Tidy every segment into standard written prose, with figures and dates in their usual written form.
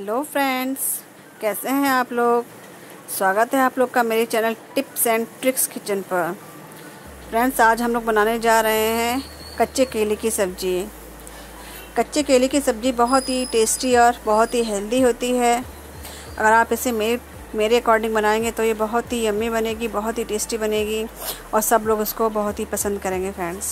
Hello friends, कैसे हैं आप लोग। स्वागत है आप लोग का मेरे channel tips and tricks kitchen पर। फ्रेंड्स, आज हम लोग बनाने जा रहे हैं कच्चे केले की सब्ज़ी। कच्चे केले की सब्ज़ी बहुत ही टेस्टी और बहुत ही हेल्दी होती है। अगर आप इसे मेरे अकॉर्डिंग बनाएंगे तो ये बहुत ही यम्मी बनेगी, बहुत ही टेस्टी बनेगी और सब लोग उसको बहुत ही पसंद करेंगे।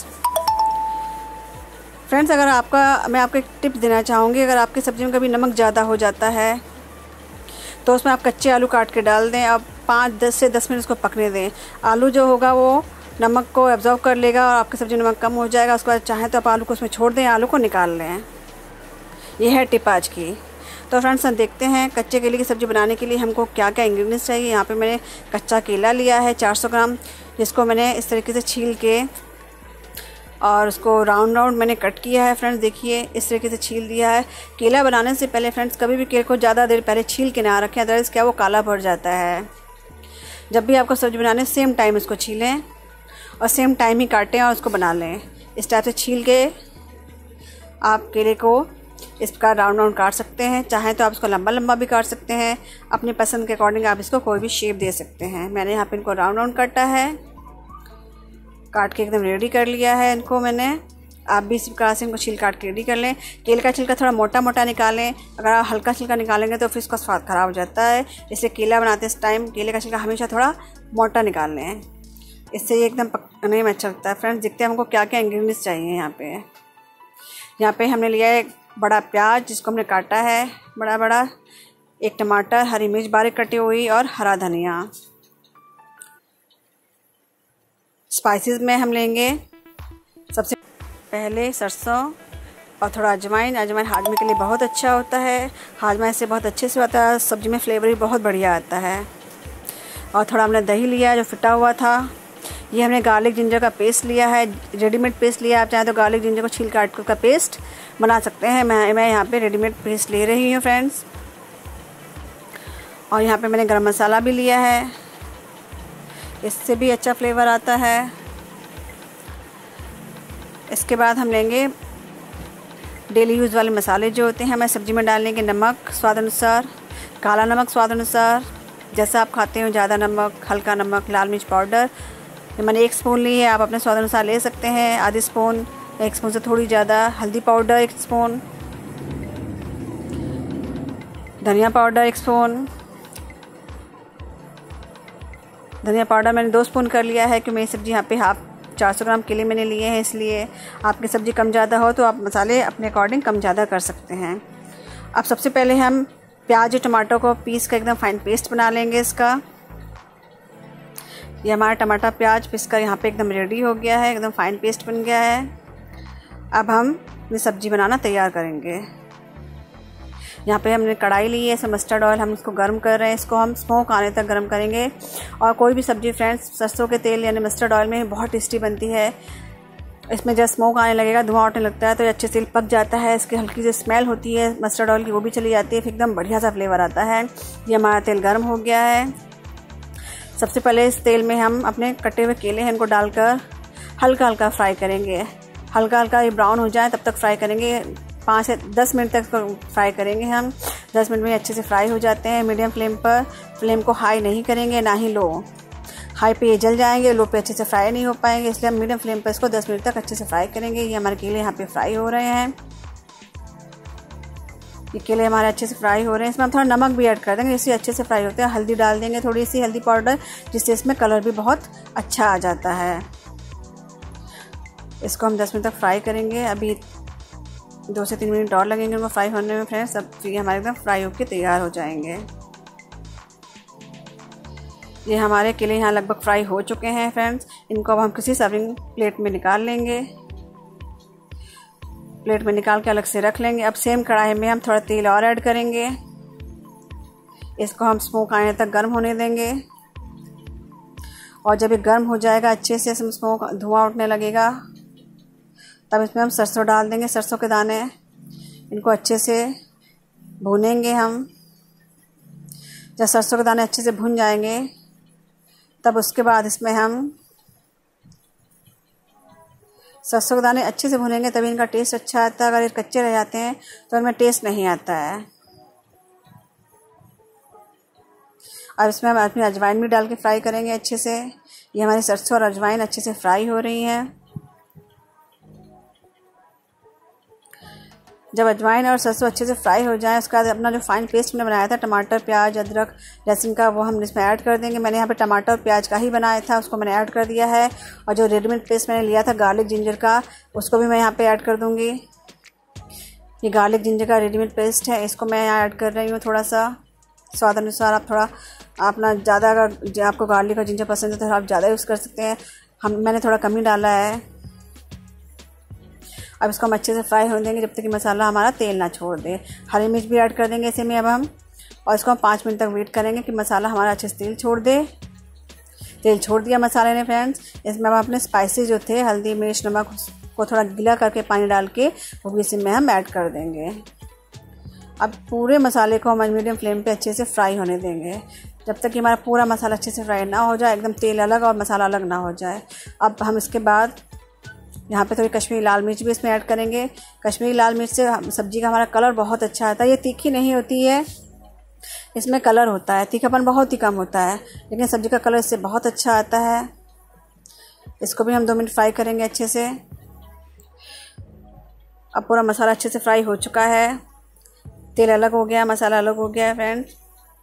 फ्रेंड्स, अगर मैं आपको एक टिप देना चाहूँगी। अगर आपकी सब्ज़ी में कभी नमक ज़्यादा हो जाता है तो उसमें आप कच्चे आलू काट के डाल दें। अब 5-10 से 10 मिनट उसको पकने दें। आलू जो होगा वो नमक को एब्जॉर्ब कर लेगा और आपकी सब्ज़ी में नमक कम हो जाएगा। उसके बाद चाहें तो आप आलू को उसमें छोड़ दें, आलू को निकाल लें। ये है टिप आज की। तो फ्रेंड्स, हम देखते हैं कच्चे केले की सब्ज़ी बनाने के लिए हमको क्या क्या इंग्रेडिएंट्स चाहिए। यहाँ पे मैंने कच्चा केला लिया है 400 ग्राम, जिसको मैंने इस तरीके से छील के और उसको राउंड मैंने कट किया है। फ्रेंड्स देखिए, इस तरीके से छील दिया है। केला बनाने से पहले फ्रेंड्स कभी भी केले को ज़्यादा देर पहले छील के ना रखें, अदरवाइज़ क्या वो काला पड़ जाता है। जब भी आपको सब्ज़ी बनाने सेम टाइम इसको छीलें और सेम टाइम ही काटें और उसको बना लें। इस टाइप से छील के आप केले को इसका राउंड काट सकते हैं। चाहें तो आप इसको लंबा लंबा भी काट सकते हैं। अपनी पसंद के अकॉर्डिंग आप इसको कोई भी शेप दे सकते हैं। मैंने यहाँ पे इनको राउंड काटा है, काट के एकदम रेडी कर लिया है इनको मैंने। आप भी इस प्रकार से इनको छील काट के रेडी कर लें। केले का छिलका थोड़ा मोटा मोटा निकालें। अगर आप हल्का छिलका निकालेंगे तो फिर इसका स्वाद ख़राब हो जाता है। इसलिए केला बनाते इस टाइम केले का छिलका हमेशा थोड़ा मोटा निकाल लें, इससे ये एकदम पकने में अच्छा लगता है। फ्रेंड्स देखते हैं हमको क्या क्या इंग्रेडिएंट्स चाहिए। यहाँ पे हमने लिया है एक बड़ा प्याज, जिसको हमने काटा है बड़ा बड़ा, एक टमाटर, हरी मिर्च बारीक कटी हुई और हरा धनिया। स्पाइसेस में हम लेंगे सबसे पहले सरसों और थोड़ा अजवाइन। अजवाइन हाजमे के लिए बहुत अच्छा होता है। हाजमा इससे बहुत अच्छे से होता है, सब्ज़ी में फ्लेवर भी बहुत बढ़िया आता है। और थोड़ा हमने दही लिया जो फिटा हुआ था। ये हमने गार्लिक जिंजर का पेस्ट लिया है, रेडीमेड पेस्ट लिया। आप चाहें तो गार्लिक जिंजर को छील काट का पेस्ट बना सकते हैं। मैं यहाँ पे रेडीमेड पेस्ट ले रही हूँ फ्रेंड्स। और यहाँ पे मैंने गरम मसाला भी लिया है, इससे भी अच्छा फ्लेवर आता है। इसके बाद हम लेंगे डेली यूज़ वाले मसाले जो होते हैं हमें सब्ज़ी में डालने के। नमक स्वाद अनुसार, काला नमक स्वाद अनुसार, जैसा आप खाते हो, ज़्यादा नमक, हल्का नमक, लाल मिर्च पाउडर मैंने 1 स्पून ली है। आप अपने स्वाद अनुसार ले सकते हैं, आधी स्पून, 1 स्पून से थोड़ी ज़्यादा। हल्दी पाउडर 1 स्पून, धनिया पाउडर 1 स्पून। धनिया पाउडर मैंने 2 स्पून कर लिया है, क्योंकि मेरी सब्ज़ी यहाँ पे 400 ग्राम केले मैंने लिए हैं, इसलिए आपकी सब्ज़ी कम ज़्यादा हो तो आप मसाले अपने अकॉर्डिंग कम ज़्यादा कर सकते हैं। अब सबसे पहले हम प्याज और टमाटर को पीस कर एकदम फाइन पेस्ट बना लेंगे इसका। ये हमारा टमाटर प्याज पीस कर यहाँ पे एकदम रेडी हो गया है, एकदम फाइन पेस्ट बन गया है। अब हम ये सब्ज़ी बनाना तैयार करेंगे। यहाँ पे हमने कढ़ाई ली है, इसमें मस्टर्ड ऑयल हम इसको गर्म कर रहे हैं। इसको हम स्मोक आने तक गर्म करेंगे। और कोई भी सब्ज़ी फ्रेंड्स सरसों के तेल यानी मस्टर्ड ऑयल में बहुत टेस्टी बनती है। इसमें जब स्मोक आने लगेगा, धुआं उठने लगता है, तो ये अच्छे से पक जाता है। इसकी हल्की सी स्मेल होती है मस्टर्ड ऑयल की, वो भी चली जाती है, फिर एकदम बढ़िया सा फ्लेवर आता है। ये हमारा तेल गर्म हो गया है। सबसे पहले इस तेल में हम अपने कटे हुए केले हैं इनको डालकर हल्का हल्का फ्राई करेंगे। हल्का हल्का ये ब्राउन हो जाए तब तक फ्राई करेंगे। 5 से 10 मिनट तक फ्राई करेंगे हम। 10 मिनट में अच्छे से फ्राई हो जाते हैं। मीडियम फ्लेम पर, फ्लेम को हाई नहीं करेंगे ना ही लो। हाई पे ये जल जाएंगे, लो पे अच्छे से फ्राई नहीं हो पाएंगे, इसलिए हम मीडियम फ्लेम पर इसको 10 मिनट तक अच्छे से फ्राई करेंगे। ये हमारे केले यहाँ पे फ्राई हो रहे हैं। ये केले हमारे अच्छे से फ्राई हो रहे हैं। इसमें हम थोड़ा नमक भी ऐड कर देंगे, इससे अच्छे से फ्राई होते हैं। हल्दी डाल देंगे, थोड़ी सी हल्दी पाउडर, जिससे इसमें कलर भी बहुत अच्छा आ जाता है। इसको हम 10 मिनट तक फ्राई करेंगे। अभी 2 से 3 मिनट और लगेंगे उनको फ्राई होने में फ्रेंड्स। अब ये हमारे एकदम फ्राई होकर तैयार हो जाएंगे। ये हमारे केले यहाँ लगभग फ्राई हो चुके हैं फ्रेंड्स। इनको अब हम किसी सर्विंग प्लेट में निकाल लेंगे। प्लेट में निकाल के अलग से रख लेंगे। अब सेम कढ़ाई में हम थोड़ा तेल और ऐड करेंगे। इसको हम स्मोक आने तक गर्म होने देंगे। और जब ये गर्म हो जाएगा अच्छे से, इसमें स्मोक धुआं उठने लगेगा, तब इसमें हम सरसों डाल देंगे, सरसों के दाने। इनको अच्छे से भूनेंगे हम। जब सरसों के दाने अच्छे से भुन जाएंगे, तब उसके बाद इसमें हम सरसों के दाने अच्छे से भुनेंगे, तभी इनका टेस्ट अच्छा आता है। अगर ये कच्चे रह जाते हैं तो इनमें टेस्ट नहीं आता है। अब इसमें हम अपनी अजवाइन भी डाल के फ्राई करेंगे अच्छे से। ये हमारी सरसों और अजवाइन अच्छे से फ्राई हो रही हैं। जब अजवाइन और सरसों अच्छे से फ्राई हो जाए, उसके बाद अपना जो फाइन पेस्ट मैंने बनाया था टमाटर, प्याज, अदरक, लहसुन का, वो हम इसमें ऐड कर देंगे। मैंने यहाँ पे टमाटर और प्याज का ही बनाया था, उसको मैंने ऐड कर दिया है। और जो रेडीमेड पेस्ट मैंने लिया था गार्लिक जिंजर का, उसको भी मैं यहाँ पे ऐड कर दूँगी। ये गार्लिक जिंजर का रेडीमेड पेस्ट है, इसको मैं यहाँ ऐड कर रही हूँ थोड़ा सा। स्वाद अनुसार आप थोड़ा अपना ज़्यादा, अगर आपको गार्लिक और जिंजर पसंद है तो आप ज़्यादा यूज़ कर सकते हैं। मैंने थोड़ा कम ही डाला है। अब इसको हम अच्छे से फ्राई होने देंगे जब तक कि मसाला हमारा तेल ना छोड़ दे। हरी मिर्च भी ऐड कर देंगे इसे में अब हम, और इसको हम 5 मिनट तक वेट करेंगे कि मसाला हमारा अच्छे से तेल छोड़ दे। तेल छोड़ दिया मसाले ने फ्रेंड्स। इसमें हम अपने स्पाइसेस जो थे, हल्दी, मिर्च, नमक, को थोड़ा गीला करके पानी डाल के वो भी इसी में हम ऐड कर देंगे। अब पूरे मसाले को हम मीडियम फ्लेम पे अच्छे से फ्राई होने देंगे जब तक कि हमारा पूरा मसाला अच्छे से फ्राई ना हो जाए, एकदम तेल अलग और मसाला अलग ना हो जाए। अब हम इसके बाद यहाँ पे थोड़ी कश्मीरी लाल मिर्च भी इसमें ऐड करेंगे। कश्मीरी लाल मिर्च से सब्ज़ी का हमारा कलर बहुत अच्छा आता है। ये तीखी नहीं होती है, इसमें कलर होता है, तीखापन बहुत ही कम होता है, लेकिन सब्ज़ी का कलर इससे बहुत अच्छा आता है। इसको भी हम 2 मिनट फ्राई करेंगे अच्छे से। अब पूरा मसाला अच्छे से फ्राई हो चुका है, तेल अलग हो गया, मसाला अलग हो गया है फ्रेंड्स।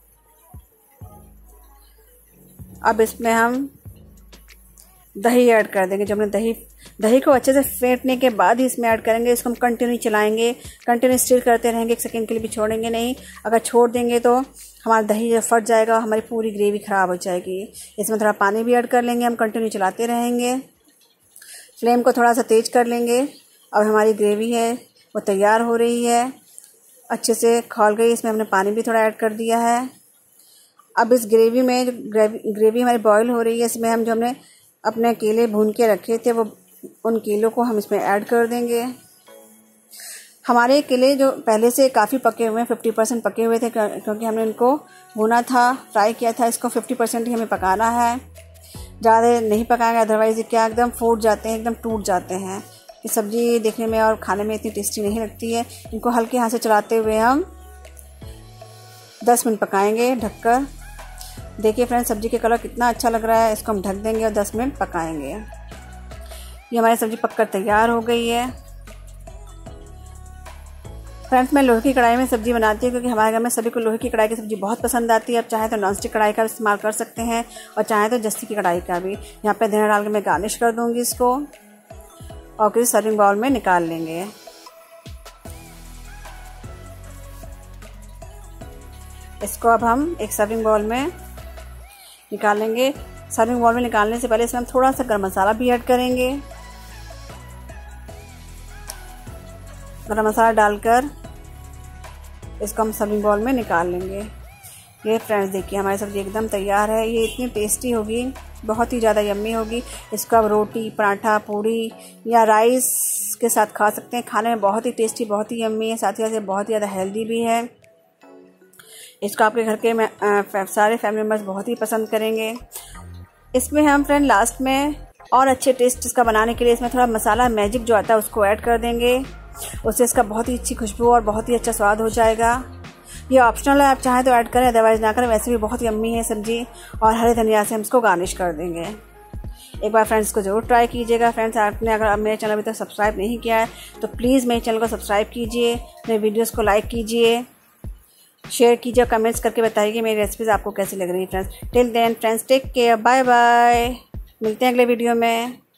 अब इसमें हम दही ऐड कर देंगे। जो हमने दही को अच्छे से फेंटने के बाद ही इसमें ऐड करेंगे। इसको हम कंटिन्यू चलाएंगे, कंटिन्यू स्टिर करते रहेंगे, 1 सेकंड के लिए भी छोड़ेंगे नहीं। अगर छोड़ देंगे तो हमारा दही जब फट जाएगा, हमारी पूरी ग्रेवी ख़राब हो जाएगी। इसमें थोड़ा पानी भी ऐड कर लेंगे, हम कंटिन्यू चलाते रहेंगे। फ्लेम को थोड़ा सा तेज कर लेंगे। अब हमारी ग्रेवी है वो तैयार हो रही है, अच्छे से खौल गई। इसमें हमने पानी भी थोड़ा ऐड कर दिया है। अब इस ग्रेवी में जो ग्रेवी हमारी बॉईल हो रही है, इसमें हम जो हमने अपने केले भून के रखे थे वो उन केलों को हम इसमें ऐड कर देंगे। हमारे केले जो पहले से काफ़ी पके हुए हैं, 50% पके हुए थे, क्योंकि हमने इनको भुना था, फ्राई किया था। इसको 50% ही हमें पकाना है, ज़्यादा नहीं पकाएंगे, अदरवाइज़ क्या एकदम फूट जाते हैं, एकदम टूट जाते हैं। ये सब्ज़ी देखने में और खाने में इतनी टेस्टी नहीं लगती है। इनको हल्के हाथ से चलाते हुए हम 10 मिनट पकाएंगे ढककर। देखिए फ्रेंड्स, सब्ज़ी का कलर कितना अच्छा लग रहा है। इसको हम ढक देंगे और 10 मिनट पकाएंगे। ये हमारी सब्ज़ी पककर तैयार हो गई है। फ्रेंड्स, मैं लोहे की कढ़ाई में सब्ज़ी बनाती हूँ, क्योंकि हमारे घर में सभी को लोहे की कढ़ाई की सब्ज़ी बहुत पसंद आती है। आप चाहे तो नॉनस्टिक कढ़ाई का इस्तेमाल कर सकते हैं और चाहे तो जस्ती की कढ़ाई का भी। यहाँ पे धनिया डाल के मैं गार्निश कर दूँगी इसको, और किसी सर्विंग बाउल में निकाल लेंगे। इसको अब हम एक सर्विंग बाउल में निकालेंगे। सर्विंग बाउल में निकालने से पहले इसमें हम थोड़ा सा गरम मसाला भी ऐड करेंगे। गरम मसाला डालकर इसको हम सर्विंग बाउल में निकाल लेंगे। ये फ्रेंड्स देखिए, हमारी सब्ज़ी एकदम तैयार है। ये इतनी टेस्टी होगी, बहुत ही ज़्यादा यम्मी होगी। इसको आप रोटी, पराठा, पूड़ी या राइस के साथ खा सकते हैं। खाने में बहुत ही टेस्टी, बहुत ही यम्मी है, साथ ही साथ बहुत ही ज़्यादा हेल्दी भी है। इसको आपके घर के सारे फैमिली मेम्बर्स बहुत ही पसंद करेंगे। इसमें हम फ्रेंड लास्ट में और अच्छे टेस्ट इसका बनाने के लिए इसमें थोड़ा मसाला मैजिक जो आता है उसको ऐड कर देंगे। उससे इसका बहुत ही अच्छी खुशबू और बहुत ही अच्छा स्वाद हो जाएगा। ये ऑप्शनल है, आप चाहें तो ऐड करें, अदरवाइज ना करें। वैसे भी बहुत यम्मी है सब्जी। और हरे धनिया से हम इसको गार्निश कर देंगे। एक बार फ्रेंड्स को ज़रूर ट्राई कीजिएगा। फ्रेंड्स, आपने अगर मेरे चैनल अभी तक सब्सक्राइब नहीं किया है तो प्लीज़ मेरे चैनल को सब्सक्राइब कीजिए, मेरे वीडियोज़ को लाइक कीजिए, शेयर कीजिए, कमेंट्स करके बताइए कि मेरी रेसिपीज़ आपको कैसी लग रही है friends. Till then friends, take care, bye bye. मिलते हैं अगले वीडियो में।